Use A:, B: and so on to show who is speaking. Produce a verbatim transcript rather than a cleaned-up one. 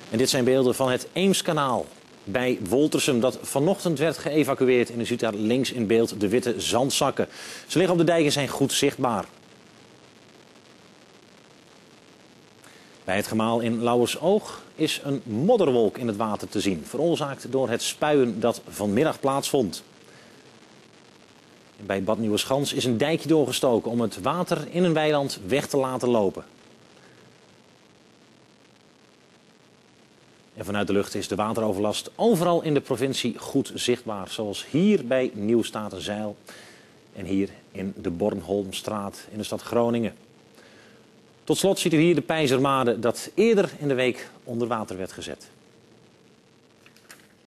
A: En dit zijn beelden van het Eemskanaal bij Woltersum, dat vanochtend werd geëvacueerd. En u ziet daar links in beeld de witte zandzakken. Ze liggen op de dijk en zijn goed zichtbaar. Bij het gemaal in Lauwersoog is een modderwolk in het water te zien, veroorzaakt door het spuien dat vanmiddag plaatsvond. En bij Bad Nieuweschans is een dijkje doorgestoken om het water in een weiland weg te laten lopen. En vanuit de lucht is de wateroverlast overal in de provincie goed zichtbaar, zoals hier bij Nieuw-Statenzijl en hier in de Bornholmstraat in de stad Groningen. Tot slot ziet u hier de Peizermade dat eerder in de week onder water werd gezet.